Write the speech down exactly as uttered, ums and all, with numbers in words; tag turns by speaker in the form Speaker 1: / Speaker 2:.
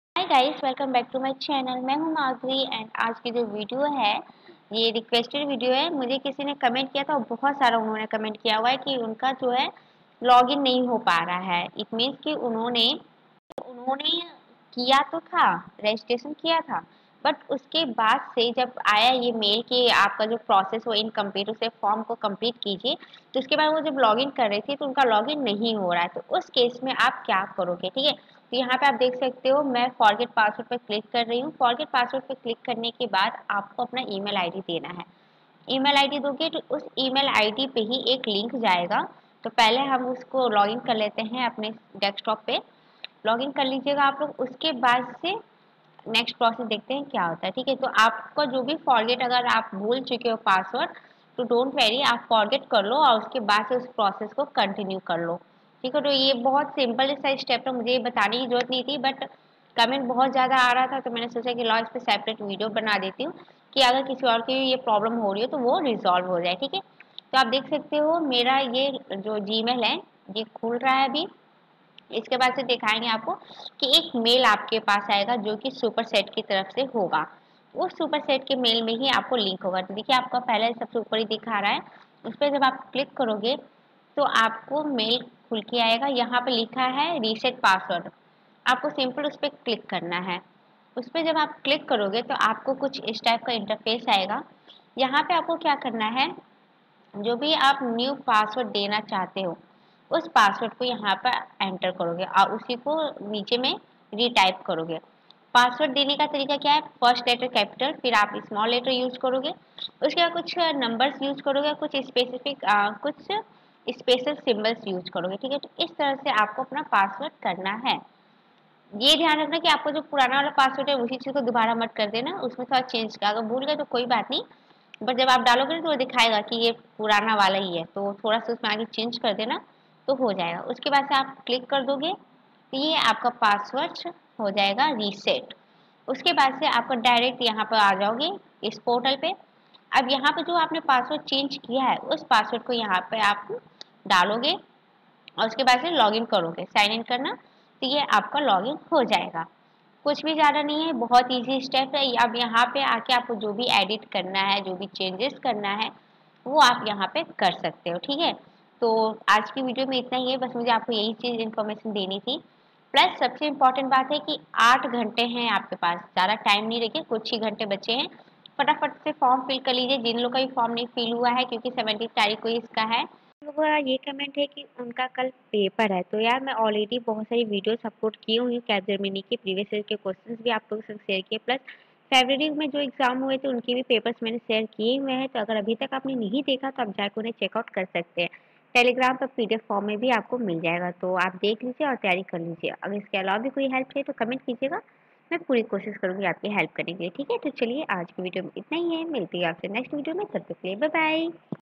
Speaker 1: Hi guys, welcome back to my channel. मैं हूं माधुरी and आज की जो वीडियो है ये रिक्वेस्टेड वीडियो है। मुझे किसी ने कमेंट किया था और बहुत सारा उन्होंने कमेंट किया हुआ है कि उनका जो है लॉगिन नहीं हो पा रहा है। इट मीन्स कि उन्होंने उन्होंने किया तो था, रजिस्ट्रेशन किया था, बट उसके बाद से जब आया ये मेल कि आपका जो प्रोसेस वो इनकम्प्लीट, उसे फॉर्म को कंप्लीट कीजिए, तो उसके बाद वो जब लॉगिन कर रही थी तो उनका लॉगिन नहीं हो रहा है। तो उस केस में आप क्या करोगे? ठीक है, तो यहाँ पे आप देख सकते हो मैं फॉरगेट पासवर्ड पर क्लिक कर रही हूँ। फॉरगेट पासवर्ड पर क्लिक करने के बाद आपको अपना ईमेल आईडी देना है। ईमेल आईडी दोगे तो उस ईमेल आईडी पे ही एक लिंक जाएगा। तो पहले हम उसको लॉगिन कर लेते हैं अपने डेस्कटॉप पे। लॉगिन कर लीजिएगा आप लोग, उसके बाद से नेक्स्ट प्रोसेस देखते हैं क्या होता है। ठीक है, तो आपका जो भी फॉरगेट, अगर आप भूल चुके हो पासवर्ड तो डोंट वेरी, आप फॉरगेट कर लो और उसके बाद से उस प्रोसेस को कंटिन्यू कर लो। ठीक है, तो ये बहुत सिंपल सा स्टेप है, मुझे ये बताने की जरूरत नहीं थी, बट कमेंट बहुत ज़्यादा आ रहा था तो मैंने सोचा कि लो इस पर सेपरेट वीडियो बना देती हूँ कि अगर किसी और की ये प्रॉब्लम हो रही हो तो वो रिजॉल्व हो जाए। ठीक है, तो आप देख सकते हो मेरा ये जो जीमेल है ये खुल रहा है अभी। इसके बाद से दिखाएंगे आपको कि एक मेल आपके पास आएगा जो कि सुपर सेट की तरफ से होगा। उस सुपर सेट के मेल में ही आपको लिंक होगा। तो देखिए आपका पहले सबसे ऊपर ही दिखा रहा है, उस पर जब आप क्लिक करोगे तो आपको मेल खुल के आएगा। यहाँ पे लिखा है रीसेट पासवर्ड, आपको सिंपल उस पर क्लिक करना है। उस पर जब आप क्लिक करोगे तो आपको कुछ इस टाइप का इंटरफेस आएगा। यहाँ पे आपको क्या करना है, जो भी आप न्यू पासवर्ड देना चाहते हो उस पासवर्ड को यहाँ पर एंटर करोगे और उसी को नीचे में रीटाइप करोगे। पासवर्ड देने का तरीका क्या है, फर्स्ट लेटर कैपिटल, फिर आप स्मॉल लेटर यूज करोगे, उसके बाद कुछ नंबर्स यूज करोगे, कुछ स्पेसिफिक कुछ स्पेशल सिंबल्स यूज करोगे। ठीक है, तो इस तरह से आपको अपना पासवर्ड करना है। ये ध्यान रखना कि आपको जो पुराना वाला पासवर्ड है उसी चीज़ को दोबारा मत कर देना, उसमें थोड़ा चेंज कर, अगर भूल गए तो कोई बात नहीं, बट जब आप डालोगे ना तो वो दिखाएगा कि ये पुराना वाला ही है, तो थोड़ा सा उसमें आगे चेंज कर देना तो हो जाएगा। उसके बाद से आप क्लिक कर दोगे तो ये आपका पासवर्ड हो जाएगा रीसेट। उसके बाद से आपका डायरेक्ट यहाँ पर आ जाओगे इस पोर्टल पे। अब यहाँ पे जो आपने पासवर्ड चेंज किया है उस पासवर्ड को यहाँ पे आप डालोगे और उसके बाद से लॉगिन करोगे, साइन इन करना, तो ये आपका लॉगिन हो जाएगा। कुछ भी ज़्यादा नहीं है, बहुत इजी स्टेप है। अब यहाँ पे आके आपको जो भी एडिट करना है, जो भी चेंजेस करना है वो आप यहाँ पे कर सकते हो। ठीक है, तो आज की वीडियो में इतना ही है, बस मुझे आपको यही चीज़ इन्फॉर्मेशन देनी थी। प्लस सबसे इम्पॉर्टेंट बात है कि आठ घंटे हैं आपके पास, ज़्यादा टाइम नहीं रखिए, कुछ ही घंटे बचे हैं। फटाफट से फॉर्म फिल कर लीजिए जिन लोगों का भी फॉर्म नहीं फिल हुआ है, क्योंकि सेवेंटी तारीख को ही इसका है। लोगों का ये कमेंट है कि उनका कल पेपर है, तो यार मैं ऑलरेडी बहुत सारी वीडियोस अपलोड की हुई हूँ, कैपजेमिनी के प्रीवियस ईयर के क्वेश्चंस भी आप लोगों से शेयर किए, प्लस फरवरी में जो एग्जाम हुए थे उनके भी पेपर्स मैंने शेयर किए हुए हैं। तो अगर अभी तक आपने नहीं देखा तो आप जाकर उन्हें चेकआउट कर सकते हैं। टेलीग्राम पर पीडीएफ फॉर्म में भी आपको मिल जाएगा, तो आप देख लीजिए और तैयारी कर लीजिए। अगर इसके अलावा भी कोई हेल्प चाहिए तो कमेंट कीजिएगा, मैं पूरी कोशिश करूंगी आपकी हेल्प करने के लिए। ठीक है, तो चलिए आज की वीडियो में इतना ही है, मिलती है आपसे नेक्स्ट वीडियो में, तब तक के लिए बाय बाय।